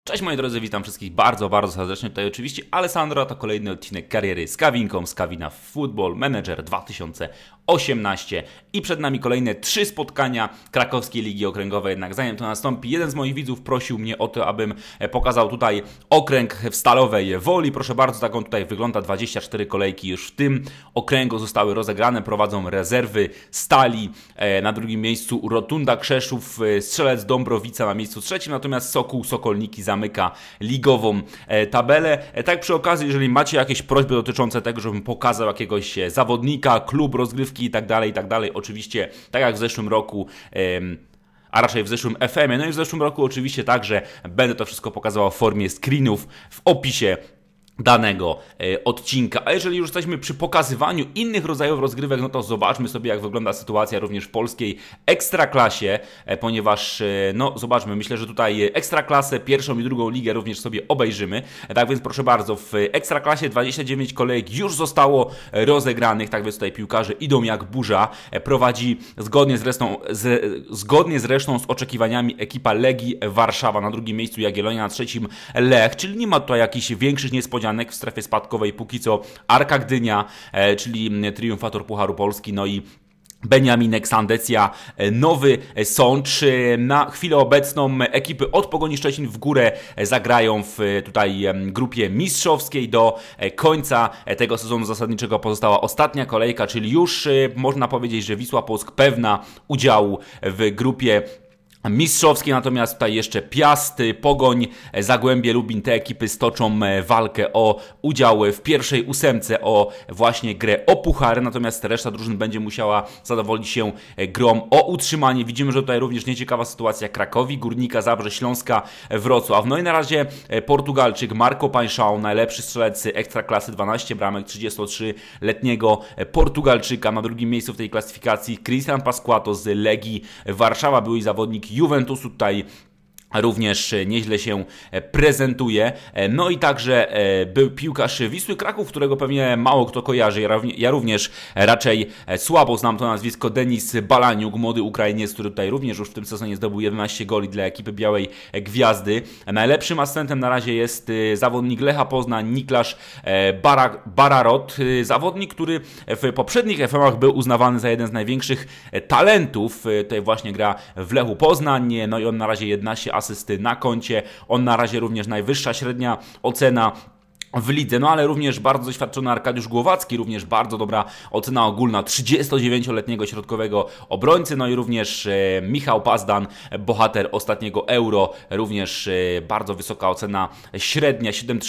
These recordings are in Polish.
Cześć moi drodzy, witam wszystkich bardzo serdecznie. Tutaj oczywiście Alessandro, to kolejny odcinek kariery z Kawinką, z Kawina Football Manager 2018 i przed nami kolejne 3 spotkania krakowskiej ligi okręgowej. Jednak zanim to nastąpi, jeden z moich widzów prosił mnie o to, abym pokazał tutaj okręg w Stalowej Woli. Proszę bardzo, tak on tutaj wygląda, 24 kolejki już w tym okręgu zostały rozegrane, prowadzą rezerwy Stali, na drugim miejscu Rotunda Krzeszów, Strzelec Dąbrowica na miejscu trzecim, natomiast Sokół Sokolniki zamyka ligową tabelę. Tak przy okazji, jeżeli macie jakieś prośby dotyczące tego, żebym pokazał jakiegoś zawodnika, klub, rozgrywki i tak dalej, oczywiście tak jak w zeszłym roku, a raczej w zeszłym FM-ie, no i w zeszłym roku oczywiście także będę to wszystko pokazywał w formie screenów w opisie danego odcinka. A jeżeli już jesteśmy przy pokazywaniu innych rodzajów rozgrywek, no to zobaczmy sobie, jak wygląda sytuacja również w polskiej ekstraklasie, ponieważ, no zobaczmy, myślę, że tutaj ekstraklasę, pierwszą i drugą ligę również sobie obejrzymy. Tak więc proszę bardzo, w ekstraklasie 29 kolejek już zostało rozegranych, tak więc tutaj piłkarze idą jak burza. Prowadzi zgodnie z resztą z oczekiwaniami ekipa Legii Warszawa, na drugim miejscu Jagiellonia, na trzecim Lech, czyli nie ma tutaj jakichś większych niespodzianek w strefie spadkowej, póki co Arka Gdynia, czyli triumfator Pucharu Polski, no i Beniaminek, Sandecja, Nowy Sącz. Na chwilę obecną ekipy od Pogoni Szczecin w górę zagrają w tutaj grupie mistrzowskiej. Do końca tego sezonu zasadniczego pozostała ostatnia kolejka, czyli już można powiedzieć, że Wisła Płock pewna udziału w grupie mistrzowskie, natomiast tutaj jeszcze Piast, Pogoń, Zagłębie Lubin, te ekipy stoczą walkę o udział w pierwszej ósemce, o właśnie grę o puchary, natomiast reszta drużyn będzie musiała zadowolić się grą o utrzymanie. Widzimy, że tutaj również nieciekawa sytuacja Krakowi, Górnika, Zabrze, Śląska, Wrocław. No i na razie Portugalczyk Marco Paixão, najlepszy strzelec ekstraklasy, 12 bramek, 33-letniego Portugalczyka. Na drugim miejscu w tej klasyfikacji Cristian Pasquato z Legii Warszawa, były zawodnik Juventusu, tutaj również nieźle się prezentuje. No i także był piłkarz Wisły Kraków, którego pewnie mało kto kojarzy. Ja również raczej słabo znam to nazwisko. Denis Balaniuk, młody Ukrainiec, który tutaj również już w tym sezonie zdobył 11 goli dla ekipy Białej Gwiazdy. Najlepszym asystentem na razie jest zawodnik Lecha Poznań, Niklasz Bararot. Zawodnik, który w poprzednich FM-ach był uznawany za jeden z największych talentów. Tutaj właśnie gra w Lechu Poznań. No i on na razie 11 asysty na koncie. On na razie również najwyższa średnia ocena w lidze, no ale również bardzo doświadczony Arkadiusz Głowacki, również bardzo dobra ocena ogólna 39-letniego środkowego obrońcy, no i również Michał Pazdan, bohater ostatniego Euro, również bardzo wysoka ocena średnia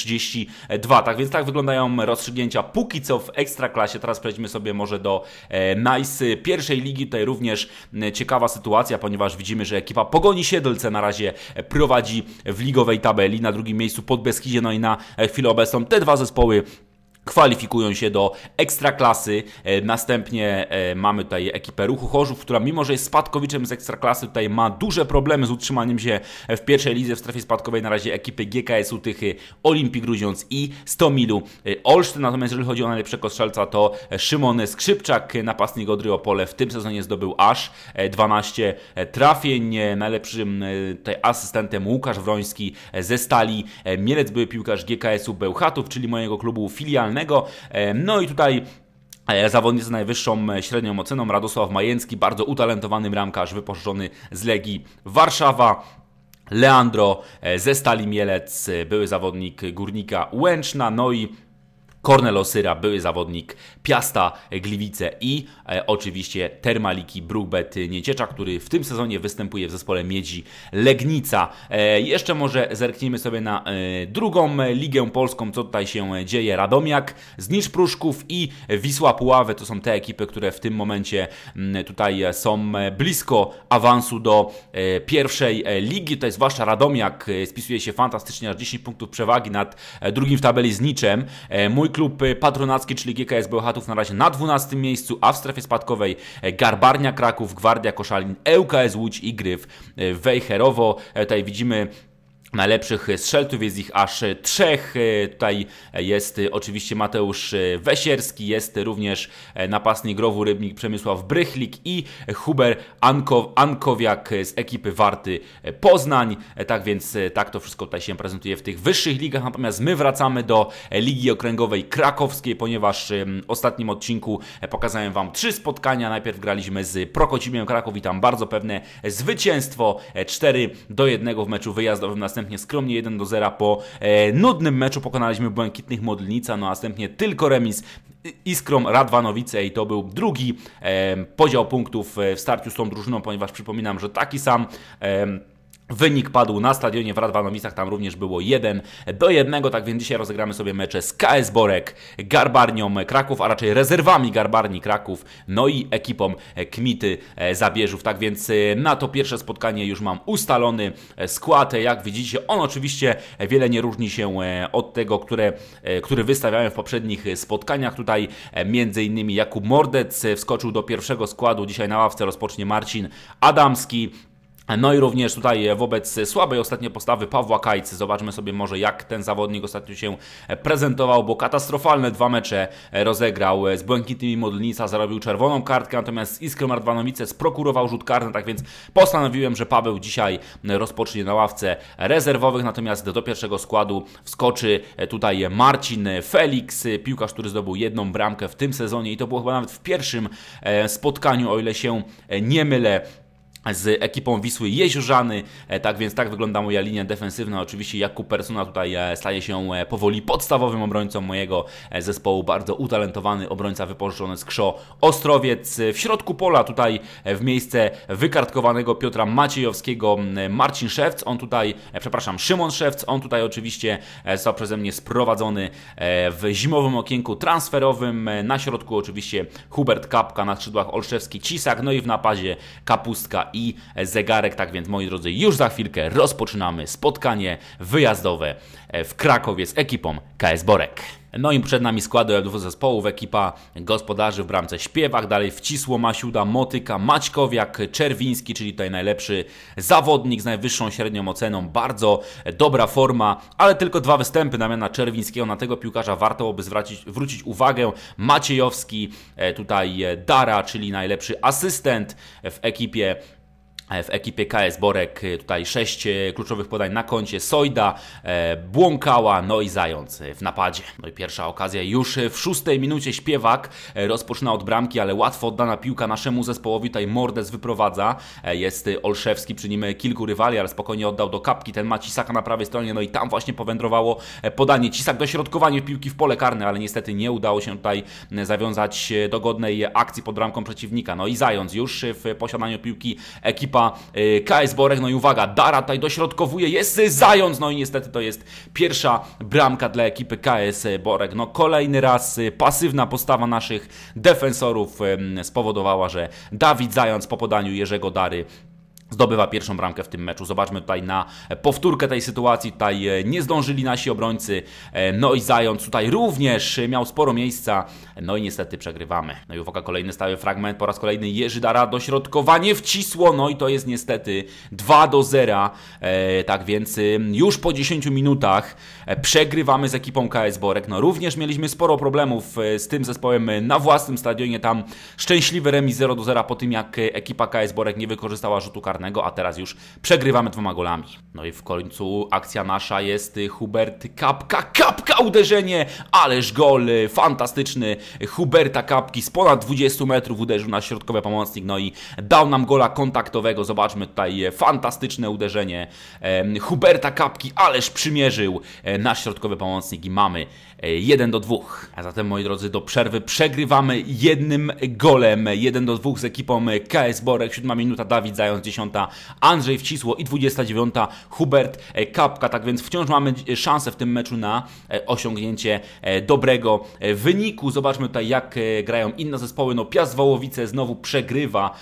7,32, tak więc tak wyglądają rozstrzygnięcia póki co w Ekstraklasie. Teraz przejdźmy sobie może do Nice pierwszej ligi. Tutaj również ciekawa sytuacja, ponieważ widzimy, że ekipa Pogoni Siedlce na razie prowadzi w ligowej tabeli, na drugim miejscu Podbeskidzie, no i na chwilę obecną te dwa zespoły kwalifikują się do Ekstraklasy. Następnie mamy tutaj ekipę Ruchu Chorzów, która mimo, że jest spadkowiczem z Ekstraklasy, tutaj ma duże problemy z utrzymaniem się w pierwszej lidze. W strefie spadkowej na razie ekipy GKS-u Tychy, Olimpii Grudziądz i Stomilu Olsztyn. Natomiast jeżeli chodzi o najlepszego strzelca, to Szymon Skrzypczak, napastnik Odry Opole, w tym sezonie zdobył aż 12 trafień. Najlepszym tutaj asystentem Łukasz Wroński ze Stali Mielec, były piłkarz GKS-u Bełchatów, czyli mojego klubu filialnego. No i tutaj zawodnik z najwyższą średnią oceną Radosław Majęcki, bardzo utalentowany bramkarz wypożyczony z Legii Warszawa. Leandro ze Stali Mielec, były zawodnik Górnika Łęczna, no i Kornel Osyra, były zawodnik Piasta Gliwice i oczywiście Termaliki Brugbet Nieciecza, który w tym sezonie występuje w zespole Miedzi Legnica. Jeszcze może zerknijmy sobie na drugą ligę polską, co tutaj się dzieje. Radomiak, Znicz Pruszków i Wisła Puławy to są te ekipy, które w tym momencie tutaj są blisko awansu do pierwszej ligi. Tutaj zwłaszcza Radomiak spisuje się fantastycznie, aż 10 punktów przewagi nad drugim w tabeli Zniczem. Mój klub patronacki, czyli GKS Bełchatów, na razie na 12 miejscu, a w strefie spadkowej Garbarnia Kraków, Gwardia Koszalin, ŁKS Łódź i Gryf Wejherowo. Tutaj widzimy najlepszych strzelców, jest ich aż 3. Tutaj jest oczywiście Mateusz Wesierski, jest również napastnik Growu Rybnik Przemysław Brychlik i Huber Ankowiak z ekipy Warty Poznań. Tak więc tak to wszystko tutaj się prezentuje w tych wyższych ligach, natomiast my wracamy do Ligi Okręgowej Krakowskiej, ponieważ w ostatnim odcinku pokazałem Wam 3 spotkania. Najpierw graliśmy z Prokocimiem Kraków i tam bardzo pewne zwycięstwo 4-1 w meczu wyjazdowym, następnie skromnie 1-0 po nudnym meczu pokonaliśmy Błękitnych Modlnica, no a następnie tylko remis Iskrą Radwanowice i to był drugi podział punktów w starciu z tą drużyną, ponieważ przypominam, że taki sam wynik padł na stadionie w Radwanowicach, tam również było 1-1, tak więc dzisiaj rozegramy sobie mecze z KS Borek, Garbarnią Kraków, a raczej rezerwami Garbarni Kraków, no i ekipą Kmity Zabierzów. Tak więc na to pierwsze spotkanie już mam ustalony skład. Jak widzicie, on oczywiście wiele nie różni się od tego, który wystawiałem w poprzednich spotkaniach. Tutaj między innymi Jakub Mordec wskoczył do pierwszego składu, dzisiaj na ławce rozpocznie Marcin Adamski. No i również tutaj wobec słabej ostatniej postawy Pawła Kajcy zobaczmy sobie może jak ten zawodnik ostatnio się prezentował, bo katastrofalne 2 mecze rozegrał. Z Błękitnymi Modlnica zarobił czerwoną kartkę, natomiast z Iskrą Radwanowice sprokurował rzut karny, tak więc postanowiłem, że Paweł dzisiaj rozpocznie na ławce rezerwowych, natomiast do pierwszego składu wskoczy tutaj Marcin Felix, piłkarz, który zdobył 1 bramkę w tym sezonie i to było chyba nawet w pierwszym spotkaniu, o ile się nie mylę, z ekipą Wisły Jeziorzany. Tak więc tak wygląda moja linia defensywna. Oczywiście Jakub Persuna tutaj staje się powoli podstawowym obrońcą mojego zespołu. Bardzo utalentowany obrońca wypożyczony z KSZO Ostrowiec. W środku pola tutaj w miejsce wykartkowanego Piotra Maciejowskiego Marcin Szewc. Szymon Szewc. On tutaj oczywiście został przeze mnie sprowadzony w zimowym okienku transferowym. Na środku oczywiście Hubert Kapka, na skrzydłach Olszewski, Cisak, no i w napadzie Kapustka i Zegarek. Tak więc, moi drodzy, już za chwilkę rozpoczynamy spotkanie wyjazdowe w Krakowie z ekipą KS Borek. No i przed nami składy dwóch zespołów, ekipa gospodarzy w bramce Śpiewak, dalej Wcisło, Masiuda, Motyka, Maćkowiak, Czerwiński, czyli tutaj najlepszy zawodnik z najwyższą średnią oceną, bardzo dobra forma, ale tylko 2 występy na miana Czerwińskiego, na tego piłkarza warto by zwrócić uwagę. Maciejowski, tutaj Dara, czyli najlepszy asystent w ekipie KS Borek, tutaj 6 kluczowych podań na koncie, Sojda, Błąkała, no i Zając w napadzie. No i pierwsza okazja już w 6 minucie. Śpiewak rozpoczyna od bramki, ale łatwo oddana piłka naszemu zespołowi, tutaj Mordec wyprowadza, jest Olszewski, przy nim kilku rywali, ale spokojnie oddał do Kapki, ten ma Cisaka na prawej stronie, no i tam właśnie powędrowało podanie. Cisak dośrodkowanie piłki w pole karne, ale niestety nie udało się tutaj zawiązać dogodnej akcji pod bramką przeciwnika. No i Zając już w posiadaniu piłki, ekipa KS Borek, no i uwaga, Dara tutaj dośrodkowuje, jest Zając, no i niestety to jest pierwsza bramka dla ekipy KS Borek. No kolejny raz pasywna postawa naszych defensorów spowodowała, że Dawid Zając po podaniu Jerzego Dary zdobywa pierwszą bramkę w tym meczu. Zobaczmy tutaj na powtórkę tej sytuacji. Tutaj nie zdążyli nasi obrońcy. No i Zając tutaj również miał sporo miejsca. No i niestety przegrywamy. No i uwaga, kolejny stały fragment. Po raz kolejny Jerzy Dara, dośrodkowanie Wcisło. No i to jest niestety 2-0. Tak więc już po 10 minutach przegrywamy z ekipą KS Borek. No również mieliśmy sporo problemów z tym zespołem na własnym stadionie. Tam szczęśliwy remis 0-0 po tym, jak ekipa KS Borek nie wykorzystała rzutu karnego, a teraz już przegrywamy 2 golami. No i w końcu akcja nasza jest Hubert Kapka, uderzenie, ależ gol fantastyczny Huberta Kapki z ponad 20 metrów uderzył na środkowy pomocnik, no i dał nam gola kontaktowego. Zobaczmy tutaj fantastyczne uderzenie Huberta Kapki, ależ przymierzył nasz środkowy pomocnik i mamy 1-2. A zatem, moi drodzy, do przerwy przegrywamy 1 golem, 1-2 z ekipą KS Borek. 7 minuta Dawid Zając, 10 Andrzej Wcisło i 29 Hubert Kapka. Tak więc wciąż mamy szansę w tym meczu na osiągnięcie dobrego wyniku. Zobaczmy tutaj, jak grają inne zespoły. No Piast Wołowice znowu przegrywa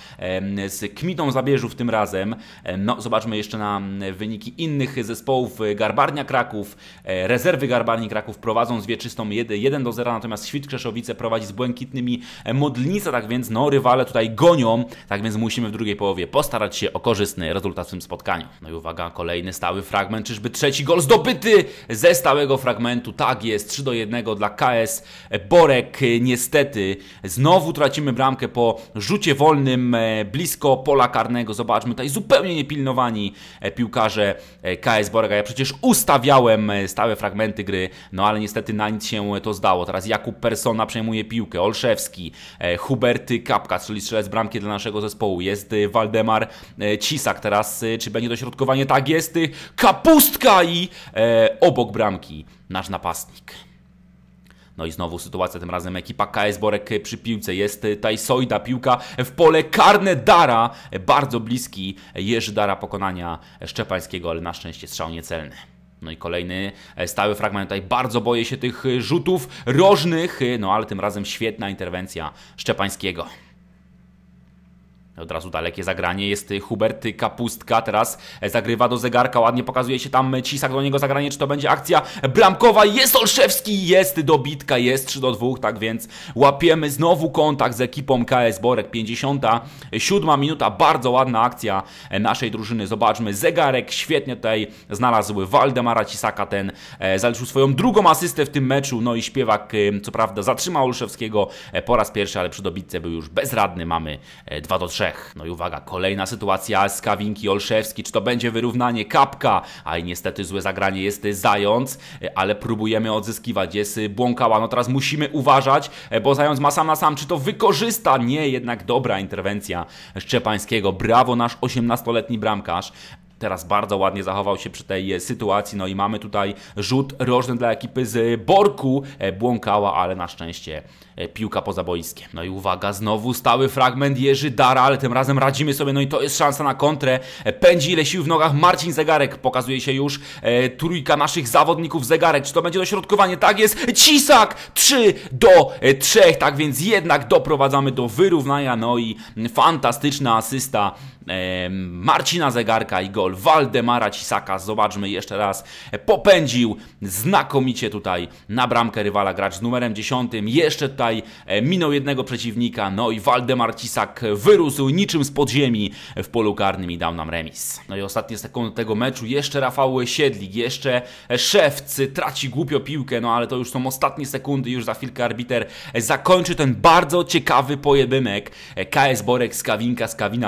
z Kmitą Zabierzów tym razem. No zobaczmy jeszcze na wyniki innych zespołów. Garbarnia Kraków, rezerwy Garbarni Kraków prowadzą z Wieczystą 1-0, natomiast Świt Krzeszowice prowadzi z Błękitnymi Modlnica. Tak więc no rywale tutaj gonią, tak więc musimy w drugiej połowie postarać się o korzystny rezultat w tym spotkaniu. No i uwaga, kolejny stały fragment, czyżby trzeci gol zdobyty ze stałego fragmentu? Tak jest, 3-1 dla KS Borek. Niestety znowu tracimy bramkę po rzucie wolnym blisko pola karnego. Zobaczmy, tutaj zupełnie niepilnowani piłkarze KS Borek. Ja przecież ustawiałem stałe fragmenty gry, no ale niestety na nic się to zdało. Teraz Jakub Persona przejmuje piłkę, Olszewski, Huberty Kapka, czyli strzelec bramki dla naszego zespołu. Jest Waldemar Cisak teraz, czy będzie dośrodkowanie? Tak jest, Kapustka i obok bramki nasz napastnik. No i znowu sytuacja, tym razem ekipa KS Borek przy piłce. Jest Tajsojda, piłka w pole karne Dara. Bardzo bliski Jerzy Dara pokonania Szczepańskiego, ale na szczęście strzał niecelny. No i kolejny stały fragment. Tutaj bardzo boję się tych rzutów rożnych, no ale tym razem świetna interwencja Szczepańskiego. Od razu dalekie zagranie, jest Hubert Kapustka, teraz zagrywa do zegarka, ładnie pokazuje się tam Cisak, do niego zagranie, czy to będzie akcja bramkowa? Jest Olszewski, jest dobitka, jest 3-2, tak więc łapiemy znowu kontakt z ekipą KS Borek. 57 minuta, bardzo ładna akcja naszej drużyny. Zobaczmy, zegarek świetnie tutaj znalazł Waldemara Cisaka, ten zaliczył swoją drugą asystę w tym meczu, no i śpiewak co prawda zatrzymał Olszewskiego po raz pierwszy, ale przy dobitce był już bezradny, mamy 2-3. No i uwaga, kolejna sytuacja, Skawinki, Olszewski, czy to będzie wyrównanie? Kapka, a i niestety złe zagranie, jest Zając, ale próbujemy odzyskiwać, jest Błąkała, no teraz musimy uważać, bo Zając ma sam na sam, czy to wykorzysta? Nie, jednak dobra interwencja Szczepańskiego, brawo nasz 18-letni bramkarz. Teraz bardzo ładnie zachował się przy tej sytuacji, no i mamy tutaj rzut rożny dla ekipy z Borku, Błąkała, ale na szczęście piłka poza boiskiem. No i uwaga, znowu stały fragment, Jerzy Dara, ale tym razem radzimy sobie, no i to jest szansa na kontrę. Pędzi ile sił w nogach Marcin Zegarek, pokazuje się już trójka naszych zawodników. Zegarek, czy to będzie dośrodkowanie? Tak jest, Cisak, 3-3, tak więc jednak doprowadzamy do wyrównania, no i fantastyczna asysta Marcina Zegarka i gol Waldemara Cisaka. Zobaczmy jeszcze raz, popędził znakomicie tutaj na bramkę rywala gracz z numerem 10, jeszcze tutaj minął jednego przeciwnika, no i Waldemar Cisak wyrósł niczym z podziemi w polu karnym i dał nam remis. No i ostatnie sekundy tego meczu, jeszcze Rafał Siedlik, jeszcze Szewc traci głupio piłkę, no ale to już są ostatnie sekundy, już za chwilkę arbiter zakończy ten bardzo ciekawy pojedynek. KS Borek, Skawinka, Skawina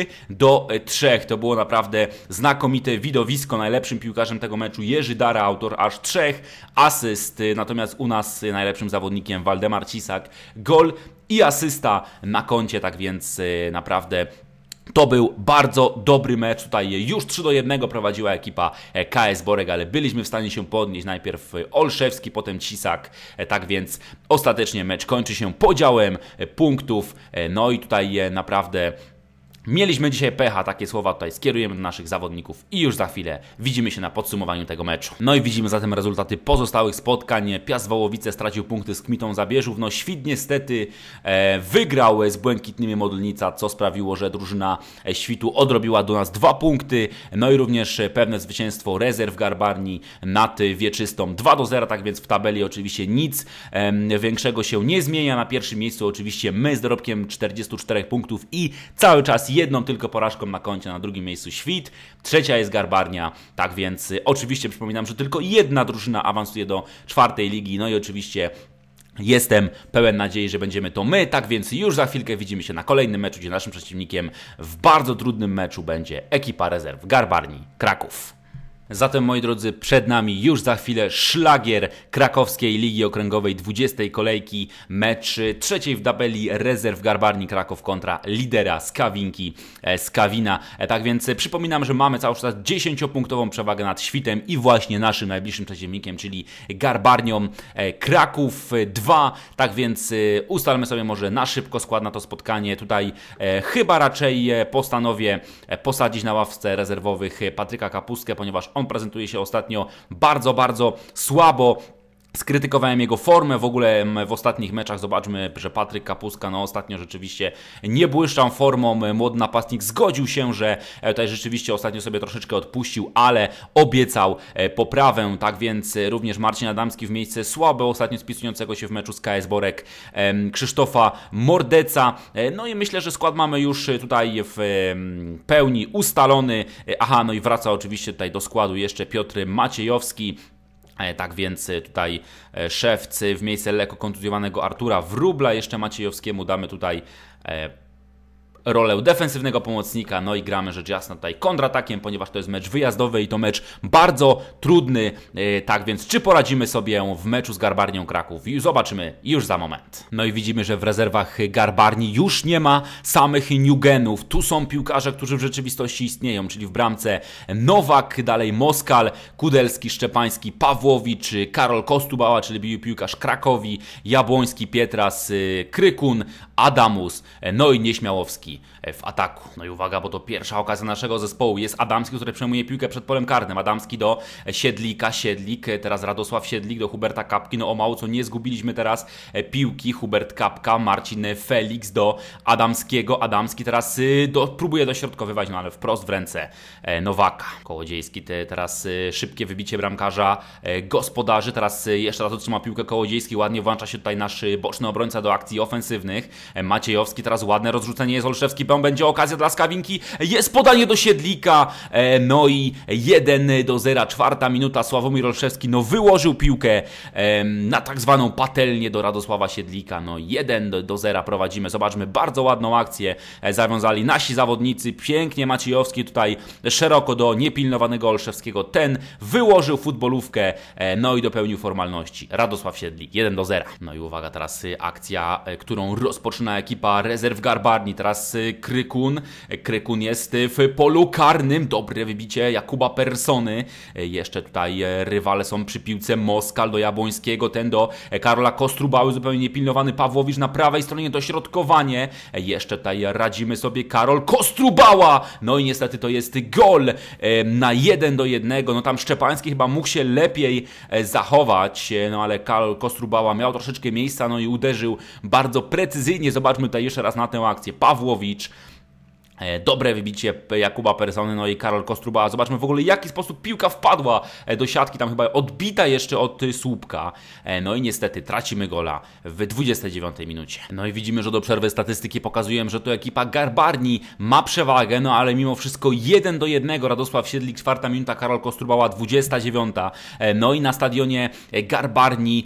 3-3. To było naprawdę znakomite widowisko. Najlepszym piłkarzem tego meczu Jerzy Dara, autor aż 3 asyst. Natomiast u nas najlepszym zawodnikiem Waldemar Cisak. Gol i asysta na koncie, tak więc naprawdę to był bardzo dobry mecz. Tutaj już 3-1 prowadziła ekipa KS Borek, ale byliśmy w stanie się podnieść. Najpierw Olszewski, potem Cisak. Tak więc ostatecznie mecz kończy się podziałem punktów. No i tutaj naprawdę mieliśmy dzisiaj pecha, takie słowa tutaj skierujemy do naszych zawodników i już za chwilę widzimy się na podsumowaniu tego meczu. No i widzimy zatem rezultaty pozostałych spotkań. Piast Wołowice stracił punkty z Kmitą Zabierzów. No Świt niestety wygrał z Błękitnymi Modlnica, co sprawiło, że drużyna Świtu odrobiła do nas 2 punkty. No i również pewne zwycięstwo Rezerw Garbarni nad Wieczystą 2-0, tak więc w tabeli oczywiście nic większego się nie zmienia. Na pierwszym miejscu oczywiście my z dorobkiem 44 punktów i cały czas jedną tylko porażką na koncie. Na drugim miejscu Świt, trzecia jest Garbarnia, tak więc oczywiście przypominam, że tylko jedna drużyna awansuje do 4. ligi, no i oczywiście jestem pełen nadziei, że będziemy to my, tak więc już za chwilkę widzimy się na kolejnym meczu, gdzie naszym przeciwnikiem w bardzo trudnym meczu będzie ekipa Rezerw Garbarni Kraków. Zatem, moi drodzy, przed nami już za chwilę szlagier krakowskiej Ligi Okręgowej 20. kolejki, mecz trzeciej w tabeli Rezerw Garbarni Kraków kontra lidera Skawinki Skawina. Tak więc przypominam, że mamy cały czas 10-punktową przewagę nad Świtem i właśnie naszym najbliższym przeciwnikiem, czyli Garbarnią Kraków 2. Tak więc ustalmy sobie może na szybko skład na to spotkanie. Tutaj chyba raczej postanowię posadzić na ławce rezerwowych Patryka Kapustkę, ponieważ on prezentuje się ostatnio bardzo słabo. Skrytykowałem jego formę w ogóle w ostatnich meczach. Zobaczmy, że Patryk Kapustka no ostatnio rzeczywiście nie błyszczał formą. Młody napastnik zgodził się, że tutaj rzeczywiście ostatnio sobie troszeczkę odpuścił, ale obiecał poprawę. Tak więc również Marcin Adamski w miejsce słabo ostatnio spisującego się w meczu z KS Borek Krzysztofa Mordeca. No i myślę, że skład mamy już tutaj w pełni ustalony. Aha, no i wraca oczywiście tutaj do składu jeszcze Piotr Maciejowski. Tak więc tutaj Szewcy w miejsce lekko kontuzjowanego Artura Wróbla. Jeszcze Maciejowskiemu damy tutaj rolę defensywnego pomocnika, no i gramy rzecz jasna tutaj kontratakiem, ponieważ to jest mecz wyjazdowy i to mecz bardzo trudny. Tak więc czy poradzimy sobie w meczu z Garbarnią Kraków? Zobaczymy już za moment. No i widzimy, że w rezerwach Garbarni już nie ma samych newgenów. Tu są piłkarze, którzy w rzeczywistości istnieją, czyli w bramce Nowak, dalej Moskal, Kudelski, Szczepański, Pawłowicz, Karol Kostubała, czyli piłkarz Krakowi, Jabłoński, Pietras, Krykun, Adamus, no i Nieśmiałowski w ataku. No i uwaga, bo to pierwsza okazja naszego zespołu. Jest Adamski, który przejmuje piłkę przed polem karnym. Adamski do Siedlika, Siedlik, teraz Radosław Siedlik do Huberta Kapki. No o mało co nie zgubiliśmy teraz piłki. Hubert Kapka, Marcin Felix do Adamskiego. Adamski teraz próbuje dośrodkowywać, no ale wprost w ręce Nowaka. Kołodziejski teraz szybkie wybicie bramkarza gospodarzy. Teraz jeszcze raz otrzyma piłkę Kołodziejski. Ładnie włącza się tutaj nasz boczny obrońca do akcji ofensywnych. Maciejowski, teraz ładne rozrzucenie jest Olszewski, będzie okazja dla Skawinki, jest podanie do Siedlika, no i 1-0, 4 minuta, Sławomir Olszewski no wyłożył piłkę na tak zwaną patelnię do Radosława Siedlika, no 1-0 prowadzimy, zobaczmy, bardzo ładną akcję zawiązali nasi zawodnicy, pięknie Maciejowski tutaj szeroko do niepilnowanego Olszewskiego, ten wyłożył futbolówkę, no i dopełnił formalności, Radosław Siedlik, 1-0, no i uwaga, teraz akcja, którą rozpoczyna ekipa rezerw Garbarni. Teraz Krykun. Krykun jest w polu karnym. Dobre wybicie Jakuba Persony. Jeszcze tutaj rywale są przy piłce. Moskal do Jabłońskiego. Ten do Karola Kostrubały. Zupełnie niepilnowany Pawłowicz na prawej stronie. Dośrodkowanie. Jeszcze tutaj radzimy sobie Karol Kostrubała. No i niestety to jest gol na 1-1. No tam Szczepański chyba mógł się lepiej zachować. No ale Karol Kostrubała miał troszeczkę miejsca. No i uderzył bardzo precyzyjnie. Zobaczmy tutaj jeszcze raz na tę akcję. Pawłowicz. Dobre wybicie Jakuba Persony, no i Karol Kostrubała. Zobaczmy w ogóle, w jaki sposób piłka wpadła do siatki, tam chyba odbita jeszcze od słupka. No i niestety tracimy gola w 29 minucie. No i widzimy, że do przerwy statystyki pokazują, że to ekipa Garbarni ma przewagę, no ale mimo wszystko 1-1. Radosław Siedlik, 4 minuta, Karol Kostrubała, 29. No i na stadionie Garbarni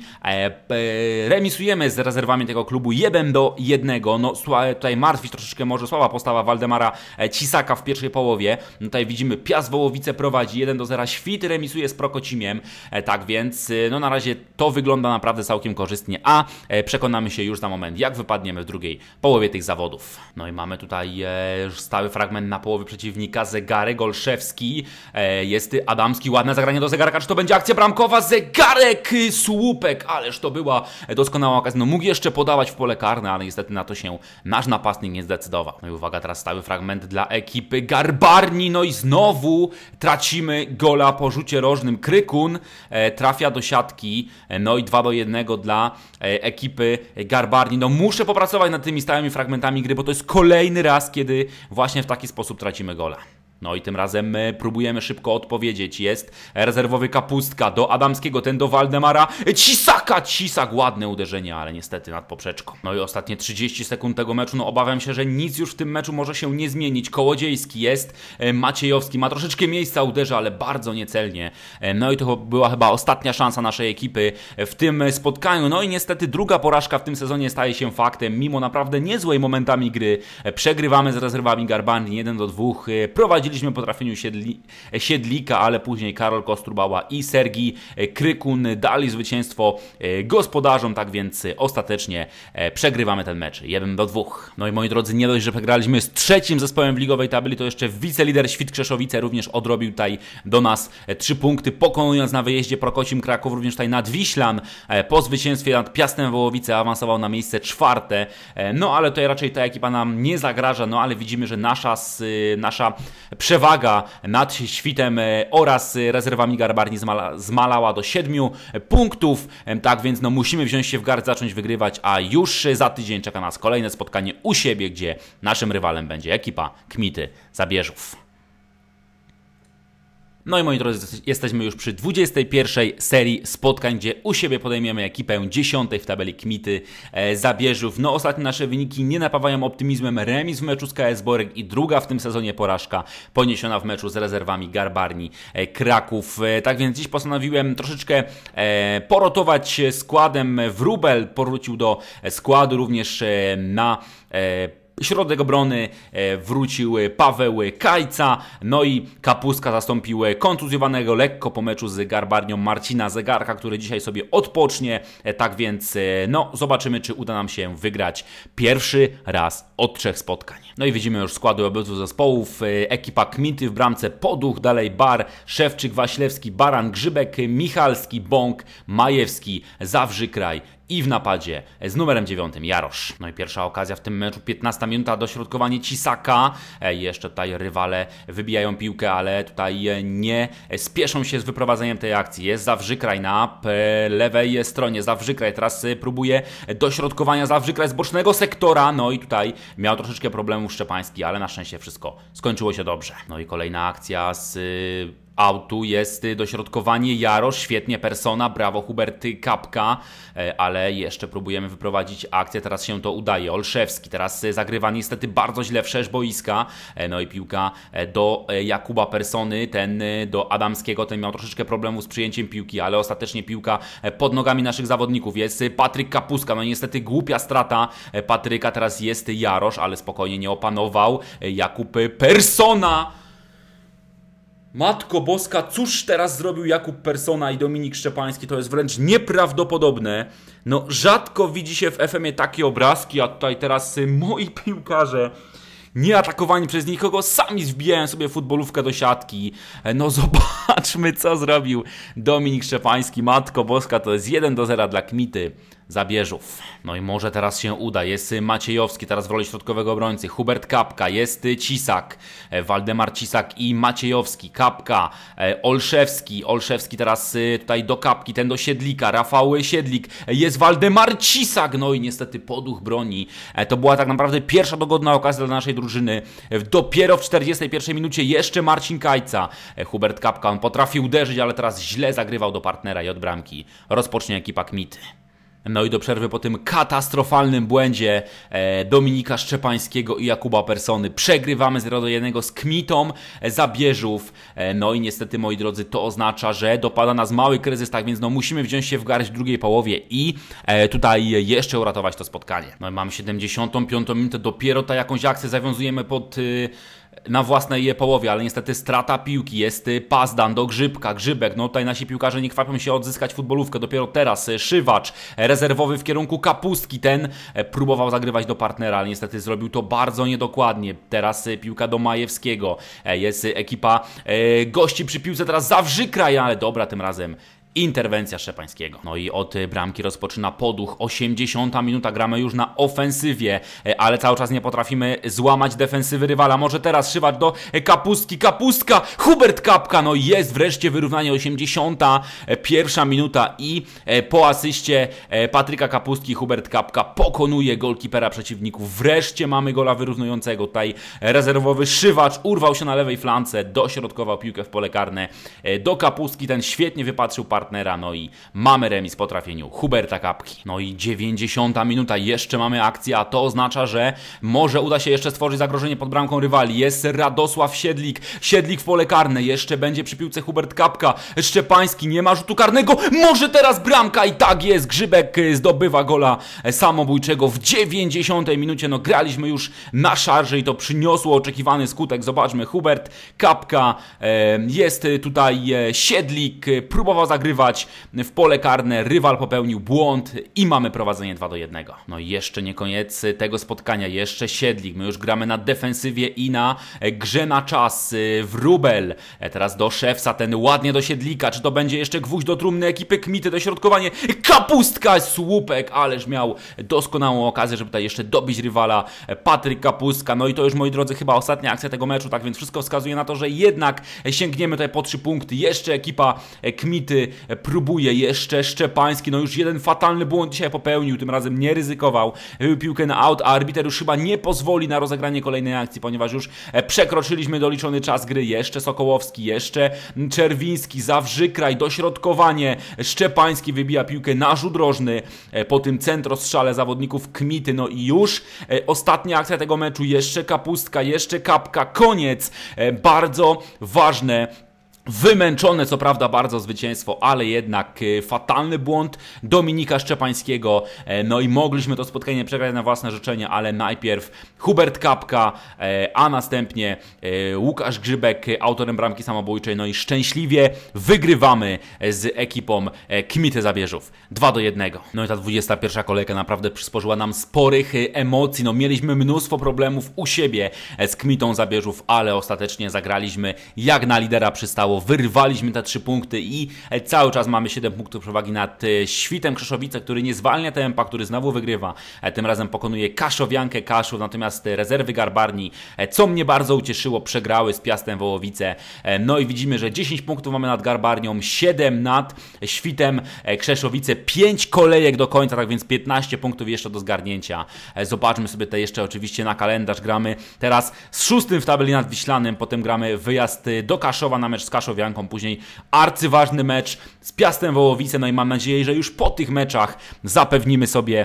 remisujemy z rezerwami tego klubu 1-1. No tutaj martwić troszeczkę może słaba postawa Waldemara Cisaka w pierwszej połowie. Tutaj widzimy, Piast Wołowice prowadzi 1-0, Świt remisuje z Prokocimiem. Tak więc no na razie to wygląda naprawdę całkiem korzystnie, a przekonamy się już za moment, jak wypadniemy w drugiej połowie tych zawodów. No i mamy tutaj stały fragment na połowie przeciwnika, Zegarek, Olszewski, jest Adamski, ładne zagranie do Zegarka, czy to będzie akcja bramkowa? Zegarek, słupek, ależ to była doskonała okazja. No mógł jeszcze podawać w pole karne, ale niestety na to się nasz napastnik nie zdecydował. No i uwaga, teraz stały fragment dla ekipy Garbarni, no i znowu tracimy gola po rzucie rożnym. Krykun trafia do siatki, no i 2-1 dla ekipy Garbarni. No muszę popracować nad tymi stałymi fragmentami gry, bo to jest kolejny raz, kiedy właśnie w taki sposób tracimy gola. No i tym razem próbujemy szybko odpowiedzieć. Jest rezerwowy Kapustka do Adamskiego, ten do Waldemara Cisaka. Cisak, ładne uderzenie, ale niestety nad poprzeczką. No i ostatnie 30 sekund tego meczu. No obawiam się, że nic już w tym meczu może się nie zmienić. Kołodziejski jest, Maciejowski ma troszeczkę miejsca, uderza, ale bardzo niecelnie. No i to była chyba ostatnia szansa naszej ekipy w tym spotkaniu. No i niestety druga porażka w tym sezonie staje się faktem. Mimo naprawdę niezłej momentami gry przegrywamy z rezerwami Garbarni 1-2. Prowadziliśmy po trafieniu Siedlika, ale później Karol Kostrubała i Sergii Krykun dali zwycięstwo gospodarzom, tak więc ostatecznie przegrywamy ten mecz 1-2. No i moi drodzy, nie dość, że przegraliśmy z trzecim zespołem w ligowej tabeli, to jeszcze wicelider Świt Krzeszowice również odrobił tutaj do nas 3 punkty, pokonując na wyjeździe Prokocim Kraków, również tutaj Nadwiślan po zwycięstwie nad Piastem Wołowice awansował na miejsce 4. No ale tutaj raczej ta ekipa nam nie zagraża, no ale widzimy, że nasza przewaga nad Świtem oraz rezerwami Garbarni zmalała do 7 punktów. Tak więc no, musimy wziąć się w garść, zacząć wygrywać, a już za tydzień czeka nas kolejne spotkanie u siebie, gdzie naszym rywalem będzie ekipa Kmity Zabierzów. No i moi drodzy, jesteśmy już przy 21. serii spotkań, gdzie u siebie podejmiemy ekipę 10. w tabeli Kmity Zabierzów. No ostatnie nasze wyniki nie napawają optymizmem. Remis w meczu z KS Borek i druga w tym sezonie porażka poniesiona w meczu z rezerwami Garbarni Kraków. Tak więc dziś postanowiłem troszeczkę porotować składem. Wróbel powrócił do składu również na środek obrony, wrócił Paweł Kajca, no i Kapustka zastąpił kontuzjowanego lekko po meczu z Garbarnią Marcina Zegarka, który dzisiaj sobie odpocznie. Tak więc no zobaczymy, czy uda nam się wygrać pierwszy raz od 3 spotkań. No i widzimy już składy obydwu zespołów. Ekipa Kmity w bramce Poduch, dalej Bar, Szewczyk, Waślewski, Baran, Grzybek, Michalski, Bąk, Majewski, Zawrzykraj i w napadzie z numerem 9 Jarosz. No i pierwsza okazja w tym meczu, 15 minuta, dośrodkowanie Cisaka. Jeszcze tutaj rywale wybijają piłkę, ale tutaj nie spieszą się z wyprowadzeniem tej akcji. Jest Zawrzykraj na lewej stronie. Zawrzykraj teraz próbuje dośrodkowania, Zawrzykraj z bocznego sektora. No i tutaj miał troszeczkę problemów Szczepański, ale na szczęście wszystko skończyło się dobrze. No i kolejna akcja z autu, jest dośrodkowanie Jarosz, świetnie Persona, brawo Hubert Kapka, ale jeszcze próbujemy wyprowadzić akcję, teraz się to udaje. Olszewski teraz zagrywa niestety bardzo źle wszerz boiska, no i piłka do Jakuba Persony, ten do Adamskiego, ten miał troszeczkę problemów z przyjęciem piłki, ale ostatecznie piłka pod nogami naszych zawodników. Jest Patryk Kapuska, no niestety głupia strata Patryka, teraz jest Jarosz, ale spokojnie nie opanował Jakub Persona. Matko Boska, cóż teraz zrobił Jakub Persona i Dominik Szczepański, to jest wręcz nieprawdopodobne. No rzadko widzi się w FM-ie takie obrazki, a tutaj teraz moi piłkarze, nie atakowani przez nikogo, sami wbijają sobie futbolówkę do siatki. No zobaczmy, co zrobił Dominik Szczepański. Matko Boska, to jest 1-0 dla Kmity Zabierzów. No i może teraz się uda. Jest Maciejowski teraz w roli środkowego obrońcy. Hubert Kapka, jest Cisak, Waldemar Cisak i Maciejowski. Kapka, Olszewski. Olszewski teraz tutaj do Kapki, ten do Siedlika. Rafał Siedlik, jest Waldemar Cisak. No i niestety Poduch broni. To była tak naprawdę pierwsza dogodna okazja dla naszej drużyny. Dopiero w 41 minucie jeszcze Marcin Kajca. Hubert Kapka, on potrafił uderzyć, ale teraz źle zagrywał do partnera i od bramki rozpocznie ekipa Kmity. No i do przerwy po tym katastrofalnym błędzie Dominika Szczepańskiego i Jakuba Persony przegrywamy 0-1 z Kmitą Zabierzów. No i niestety, moi drodzy, to oznacza, że dopada nas mały kryzys, tak więc no musimy wziąć się w garść w drugiej połowie i tutaj jeszcze uratować to spotkanie. No i mamy 75 minutę, dopiero ta jakąś akcję zawiązujemy na własnej połowie, ale niestety strata piłki, jest Pazdan do Grzybka, Grzybek, no tutaj nasi piłkarze nie kwapią się odzyskać futbolówkę, dopiero teraz Szywacz, rezerwowy w kierunku Kapustki, ten próbował zagrywać do partnera, ale niestety zrobił to bardzo niedokładnie. Teraz piłka do Majewskiego, jest ekipa gości przy piłce, teraz Zawrzykraj, ale dobra, tym razem interwencja Szczepańskiego. No i od bramki rozpoczyna Poduch. 80 minuta, gramy już na ofensywie, ale cały czas nie potrafimy złamać defensywy rywala. Może teraz Szywacz do Kapustki. Kapustka! Hubert Kapka! No jest wreszcie wyrównanie. 81 minuta i po asyście Patryka Kapustki Hubert Kapka pokonuje golkipera przeciwników. Wreszcie mamy gola wyrównującego. Tutaj rezerwowy Szywacz urwał się na lewej flance, dośrodkował piłkę w pole karne do Kapustki. Ten świetnie wypatrzył partnera, no i mamy remis po trafieniu Huberta Kapki. No i 90 minuta, jeszcze mamy akcję, a to oznacza, że może uda się jeszcze stworzyć zagrożenie pod bramką rywali. Jest Radosław Siedlik, Siedlik w pole karne, jeszcze będzie przy piłce Hubert Kapka, Szczepański, nie ma rzutu karnego, może teraz bramka i tak jest, Grzybek zdobywa gola samobójczego w 90 minucie. No graliśmy już na szarży i to przyniosło oczekiwany skutek. Zobaczmy, Hubert Kapka, jest tutaj Siedlik, próbował zagrywać, dogrywać w pole karne, rywal popełnił błąd i mamy prowadzenie 2-1. No i jeszcze nie koniec tego spotkania, jeszcze Siedlik, my już gramy na defensywie i na grze na czas. Wróbel, teraz do Szewca, ten ładnie do Siedlika, czy to będzie jeszcze gwóźdź do trumny ekipy Kmity, dośrodkowanie, Kapustka, słupek, ależ miał doskonałą okazję, żeby tutaj jeszcze dobić rywala, Patryk Kapustka, no i to już, moi drodzy, chyba ostatnia akcja tego meczu, tak więc wszystko wskazuje na to, że jednak sięgniemy tutaj po 3 punkty, jeszcze ekipa Kmity próbuje, jeszcze Szczepański, no już jeden fatalny błąd dzisiaj popełnił, tym razem nie ryzykował, wybił piłkę na out, a arbiter już chyba nie pozwoli na rozegranie kolejnej akcji, ponieważ już przekroczyliśmy doliczony czas gry, jeszcze Sokołowski, jeszcze Czerwiński, Zawrzykraj, dośrodkowanie, Szczepański wybija piłkę na rzut rożny po tym centrostrzale zawodników Kmity, no i już ostatnia akcja tego meczu, jeszcze Kapustka, jeszcze Kapka, koniec, bardzo ważne, wymęczone co prawda bardzo zwycięstwo, ale jednak fatalny błąd Dominika Szczepańskiego, no i mogliśmy to spotkanie przegrać na własne życzenie, ale najpierw Hubert Kapka, a następnie Łukasz Grzybek autorem bramki samobójczej, no i szczęśliwie wygrywamy z ekipą Kmity Zabierzów 2-1. No i ta 21. kolejka naprawdę przysporzyła nam sporych emocji, no mieliśmy mnóstwo problemów u siebie z Kmitą Zabierzów, ale ostatecznie zagraliśmy jak na lidera przystało. Wyrwaliśmy te 3 punkty i cały czas mamy 7 punktów przewagi nad Świtem Krzeszowice, który nie zwalnia tempa, który znowu wygrywa. Tym razem pokonuje Kaszowiankę Kaszów, natomiast rezerwy Garbarni, co mnie bardzo ucieszyło, przegrały z Piastem Wołowice. No i widzimy, że 10 punktów mamy nad Garbarnią, 7 nad Świtem Krzeszowice, 5 kolejek do końca, tak więc 15 punktów jeszcze do zgarnięcia. Zobaczmy sobie tutaj jeszcze oczywiście na kalendarz. Gramy teraz z 6 w tabeli nad Wiślanym, potem gramy wyjazd do Kaszowa na mecz z Kaszowianką, później arcyważny mecz z Piastem Wołowice, no i mam nadzieję, że już po tych meczach zapewnimy sobie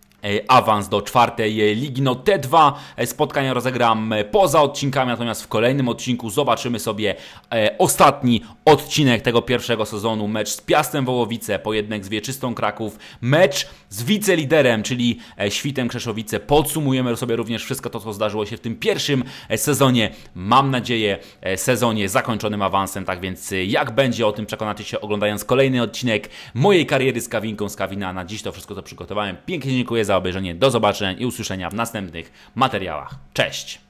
awans do 4. ligi. No te 2 spotkania rozegram poza odcinkami, natomiast w kolejnym odcinku zobaczymy sobie ostatni odcinek tego pierwszego sezonu, mecz z Piastem Wołowice, pojedynek z Wieczystą Kraków, mecz z wiceliderem, czyli Świtem Krzeszowice. Podsumujemy sobie również wszystko to, co zdarzyło się w tym pierwszym sezonie, mam nadzieję sezonie zakończonym awansem, tak więc jak będzie, o tym przekonacie się oglądając kolejny odcinek mojej kariery z Kawinką z Kawina. Na dziś to wszystko, co przygotowałem. Pięknie dziękuję za obejrzenie, do zobaczenia i usłyszenia w następnych materiałach. Cześć!